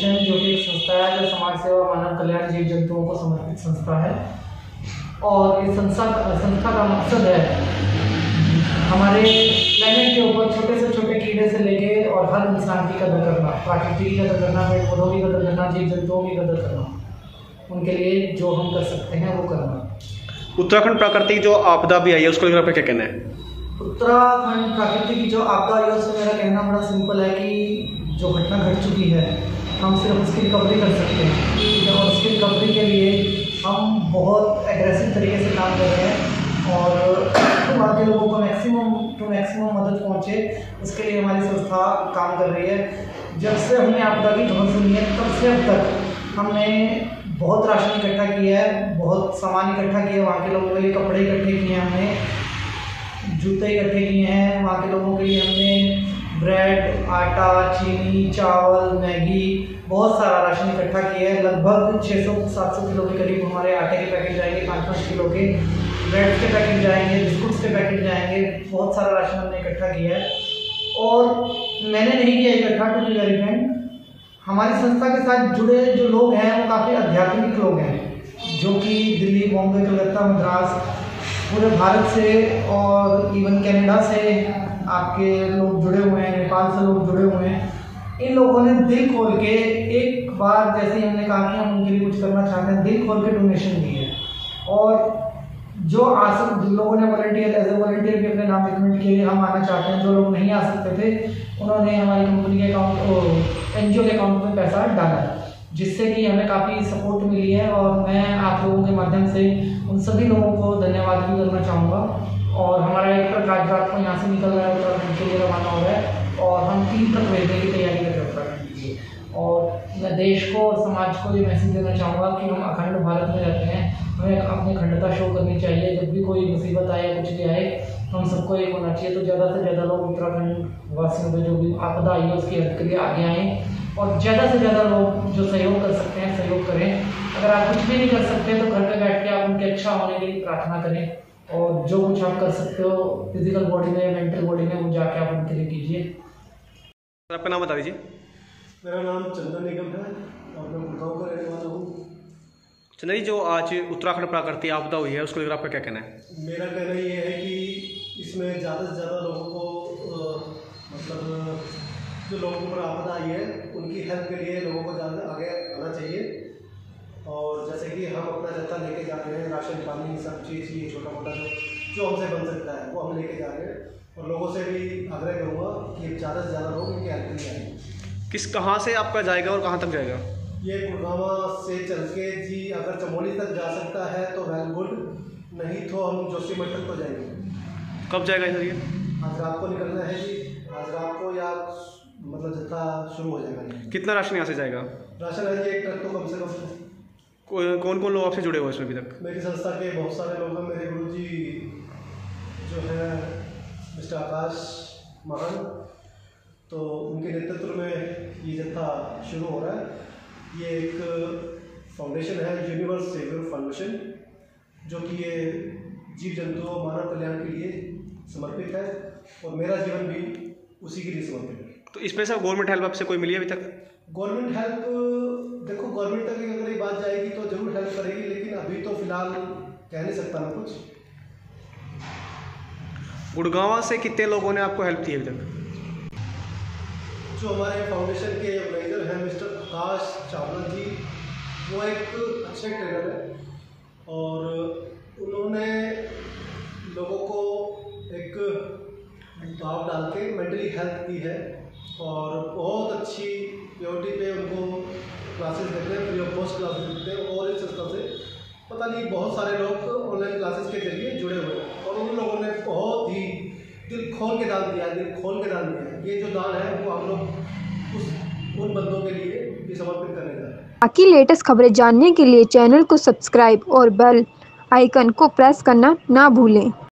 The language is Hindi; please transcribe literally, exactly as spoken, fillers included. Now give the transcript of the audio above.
फाउंडेशन जो कि एक संस्था है जो समाज सेवा मानव कल्याण जीव जंतुओं को समर्पित संस्था है। और इस संस्था संस्था का मकसद है हमारे प्लेनेट के ऊपर छोटे से छोटे कीड़े से लेके और हर इंसान की कदर करना, प्राकृतिक की कदर करना, पेड़ पौधों की कदर करना, जीव जंतुओं की कदर करना, उनके लिए जो हम कर सकते हैं वो करना। उत्तराखंड प्राकृतिक जो आपदा भी आई है उसको लेकर आपका क्या कहना है? उत्तराखंड प्राकृतिक की जो आपदा आई है उसमें मेरा कहना बड़ा सिंपल है कि जो घटना घट चुकी है हम सिर्फ उसकी रिकवरी कर सकते हैं, ठीक है। और उसकी रिकवरी के लिए हम बहुत एग्रेसिव तरीके से काम कर रहे हैं और वहाँ के लोगों को मैक्सिमम टू मैक्सिमम मदद पहुँचे उसके लिए हमारी संस्था काम कर रही है। जब से हमने आपदा की खबर सुनी है तब से अब तक हमने बहुत राशन इकट्ठा किया है, बहुत सामान इकट्ठा किया है, वहाँ के लोगों के लिए कपड़े इकट्ठे किए हैं, हमने जूते इकट्ठे किए हैं, वहाँ के लोगों के लिए हमने ब्रेड, आटा, चीनी, चावल, मैगी, बहुत सारा राशन इकट्ठा किया है। लगभग छः सौ सात सौ किलो के करीब हमारे आटे के पैकेट जाएंगे, पाँच पाँच किलो के ब्रेड के पैकेट जाएंगे, बिस्कुट्स के पैकेट जाएंगे, बहुत सारा राशन हमने इकट्ठा किया है। और मैंने नहीं किया इकट्ठा, टू बी वेरी फ्रैंक, हमारी संस्था के साथ जुड़े जो लोग हैं वो काफ़ी आध्यात्मिक लोग हैं जो कि दिल्ली, बॉम्बे, कलकत्ता, मद्रास, पूरे भारत से और इवन कनाडा से आपके लोग जुड़े हुए हैं, नेपाल से लोग जुड़े हुए हैं। इन लोगों ने दिल खोल के एक बार जैसे ही हमने कहा कि हम उनके लिए कुछ करना चाहते हैं, दिल खोल के डोनेशन दी है। और जो आ सक जिन लोगों ने वॉलंटियर एज ए वॉलंटियर भी अपने नाम रिकमेंड किए हम आना चाहते हैं, जो लोग नहीं आ सकते थे उन्होंने हमारी कंपनी के अकाउंट एन जी ओ के अकाउंट में पैसा डाला है, जिससे कि हमें काफ़ी सपोर्ट मिली है। और मैं आप लोगों के माध्यम से उन सभी लोगों को धन्यवाद भी करना चाहूँगा। और हमारा एक ट्रक आज रात को यहाँ से निकल रहा है, उत्तराखंड के लिए रवाना हो रहा है और हम तीन ट्रक भेजने की तैयारी कर रहे हैं उत्तराखंड के लिए। और मैं देश को और समाज को ये मैसेज देना चाहूँगा कि हम अखंड भारत में रहते हैं, हमें अपनी अखंडता शो करनी चाहिए। जब भी कोई मुसीबत आए या कुछ भी आए तो हम सबको एक होना चाहिए। तो ज़्यादा से ज़्यादा लोग उत्तराखंड वासियों पर जो भी आपदा आई है उसकी हेल्प के लिए आगे आएँ और ज़्यादा से ज़्यादा लोग जो सहयोग कर सकते हैं सहयोग करें। अगर आप कुछ भी नहीं कर सकते तो घर पे बैठ के आप उनके अच्छा होने के लिए प्रार्थना करें और जो कुछ आप कर सकते हो फिजिकल बॉडी में, मेंटल बॉडी में, वो जाके आप उनके लिए कीजिए। आपका नाम बता दीजिए। मेरा नाम चंदन निगम है और मैं गुड़गांव का रहने वाला हूँ। चंदन जी, जो आज उत्तराखंड प्राकृतिक आपदा हुई है उसको लेकर आपका क्या कहना है? मेरा कहना ये है कि इसमें ज़्यादा से ज़्यादा लोगों को आ, मतलब जो लोगों के ऊपर आपदा आई है उनकी हेल्प के लिए लोगों को ज़्यादा आगे आना चाहिए। और जैसे कि हम अपना जत्था लेके जा रहे हैं, राशन पानी सब चीज़ ये छोटा मोटा जो जो हमसे बन सकता है वो हम लेके जा रहे हैं। और लोगों से भी आग्रह करूँगा कि ज़्यादा से ज़्यादा लोग इनकी हेल्प के लिए आएँ। किस कहाँ से आपका जाएगा और कहाँ तक जाएगा? ये गुड़गांव से चल के जी अगर चमोली तक जा सकता है तो वेल गुड, नहीं तो हम जोशीमठ तक तो जाएंगे। कब जाएगा सर ये? आज रात को निकलना है जी, आज रात को या मतलब जत्था शुरू हो जाएगा। कितना राशन यहाँ से जाएगा? राशन है जी एक ट्रक तो कम से कम। कौन कौन लोग आपसे जुड़े हुए इसमें अभी तक? मेरी संस्था के बहुत सारे लोग हैं। मेरे गुरु जी जो है मिस्टर आकाश महान, तो उनके नेतृत्व में ये जत्था शुरू हो रहा है। ये एक फाउंडेशन है, यूनिवर्स सेवियर फाउंडेशन, जो कि ये जीव जंतुओं मानव कल्याण के लिए समर्पित है और मेरा जीवन भी उसी के लिए समर्पित है। तो इसमें से गवर्नमेंट हेल्प आपसे कोई मिली है अभी तक? गवर्नमेंट हेल्प देखो, गवर्नमेंट तक अगर ये बात जाएगी तो जरूर हेल्प करेगी, लेकिन अभी तो फिलहाल कह नहीं सकता ना कुछ। गुड़गांव से कितने लोगों ने आपको हेल्प दी अभी तक? जो हमारे फाउंडेशन के ऑर्गेनाइजर हैं मिस्टर आकाश चावला जी, वो एक अच्छे ट्रेनर हैं और उन्होंने लोगों को एक भाव डाल के मेंटली हेल्प की है और बहुत अच्छी प्योरिटी पे उनको क्लासेस देते हैं, फ्री ऑफ कॉस्ट क्लासेस देते हैं। और इस संस्था से पता नहीं बहुत सारे लोग ऑनलाइन क्लासेस के जरिए जुड़े हुए हैं और उन लोगों ने बहुत ही दिल खोल के दान दिया, दिल खोल के दान दिया। ये जो दान है वो हम लोग उस उन बंदों के लिए भी समर्पित करने जा रहे हैं। बाकी लेटेस्ट खबरें जानने के लिए चैनल को सब्सक्राइब और बेल आइकन को प्रेस करना ना भूलें।